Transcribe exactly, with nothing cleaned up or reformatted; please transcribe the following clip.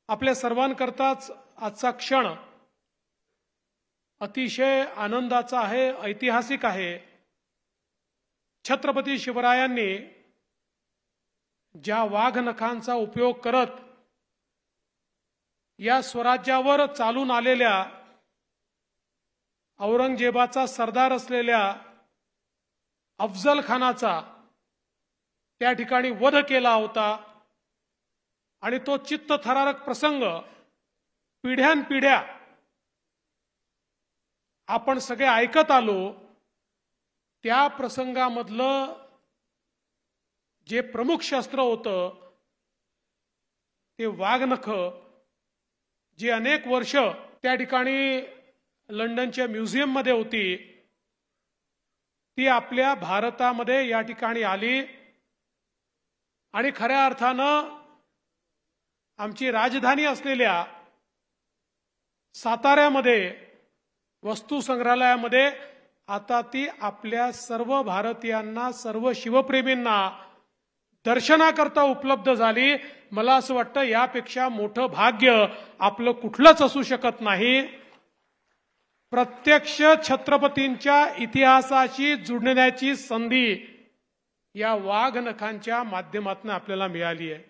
आपल्या सर्वांकरताच आजचा क्षण अतिशय आनंदाचा आहे, ऐतिहासिक आहे। छत्रपती शिवरायांनी ज्या वाघनखांचा उपयोग करत या स्वराज्यावर चालून आलेल्या औरंगजेबाचा सरदार असलेल्या अफजल खानाचा त्या ठिकाणी वध केला होता आणि तो चित्तथरारक प्रसंग पिढ्यानपिढ्या आपण सगळे ऐकत आलो। त्या प्रसंगामधलं जे प्रमुख शस्त्र होतं ते वाघनख, जी अनेक वर्ष त्या ठिकाणी लंडनच्या म्युझियम मध्ये होती, ती आपल्या भारतामध्ये या ठिकाणी आली आणि खऱ्या अर्थानं आमची राजधानी असलेल्या साताऱ्यामध्ये वस्तू संग्रहालयामध्ये आता ती आपल्या सर्व भारतीयांना, सर्व शिवप्रेमींना दर्शनाकरता उपलब्ध झाली। मला असं वाटतं यापेक्षा मोठं भाग्य आपलं कुठलंच असू शकत नाही। प्रत्यक्ष छत्रपतींच्या इतिहासाशी जुळण्याची संधी या वाघनखांच्या माध्यमातून आपल्याला मिळाली आहे।